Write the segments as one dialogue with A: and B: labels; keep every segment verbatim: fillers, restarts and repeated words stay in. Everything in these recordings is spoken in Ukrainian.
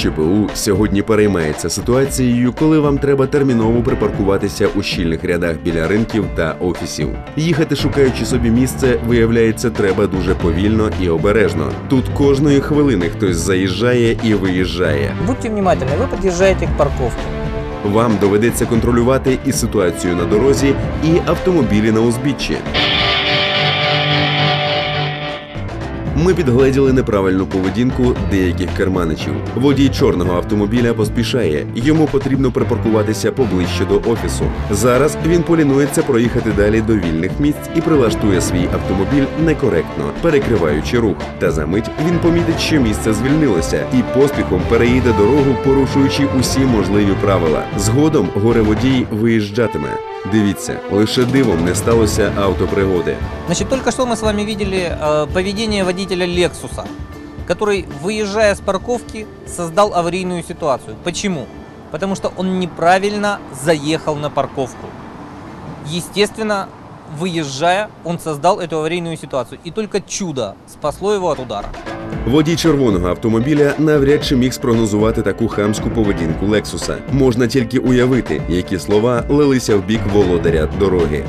A: ЧПУ сьогодні переймається ситуацією, коли вам треба терміново припаркуватися у щільних рядах біля ринків та офісів. Їхати, шукаючи собі місце, виявляється, треба дуже повільно і обережно. Тут кожної хвилини хтось заїжджає і виїжджає.
B: Будьте внимательны, ви під'їжджаєте к парковці.
A: Вам доведеться контролювати і ситуацію на дорозі, і автомобілі на узбіччі. Ми підгледіли неправильну поведінку деяких керманичів. Водій чорного автомобіля поспішає. Йому потрібно припаркуватися поближче до офісу. Зараз він полінується проїхати далі до вільних місць і прилаштує свій автомобіль некоректно, перекриваючи рух. Та за мить він помітить, що місце звільнилося, і поспіхом переїде дорогу, порушуючи усі можливі правила. Згодом горе-водій виїжджатиме. Дивіться, лише дивом не сталося автопригоди.
B: Значит, только что мы с вами видели э, поведение водителя Лексуса, который, выезжая с парковки, создал аварийную ситуацию. Почему? Потому что он неправильно заехал на парковку. Естественно, выезжая, он создал эту аварийную ситуацию. И только чудо спасло его от удара.
A: Водій червоного автомобіля навряд чи міг спрогнозувати таку хамську поведінку Лексуса. Можна тільки уявити, які слова лилися в бік володаря дороги.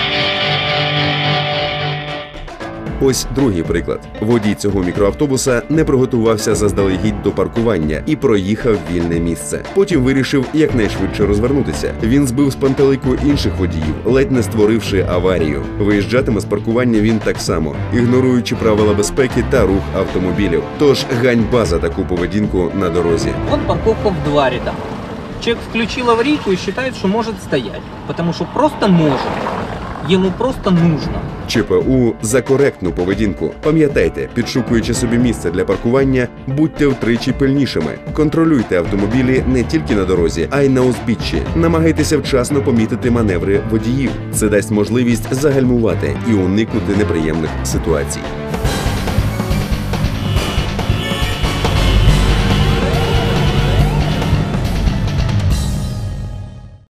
A: Ось другий приклад. Водій цього мікроавтобуса не приготувався заздалегідь до паркування і проїхав вільне місце. Потім вирішив якнайшвидше розвернутися. Він збив з пантелику інших водіїв, ледь не створивши аварію. Виїжджатиме з паркування він так само, ігноруючи правила безпеки та рух автомобілів. Тож ганьба за таку поведінку на дорозі.
B: Вон парковка в два ряда. Человек включил аварийку и считает, что может стоять, потому что просто может. Ему просто нужно.
A: ЧПУ за коректну поведінку. Пам'ятайте, підшукуючи собі місце для паркування, будьте втричі пильнішими. Контролюйте автомобілі не тільки на дорозі, а й на узбіччі. Намагайтеся вчасно помітити маневри водіїв. Це дасть можливість загальмувати і уникнути неприємних ситуацій.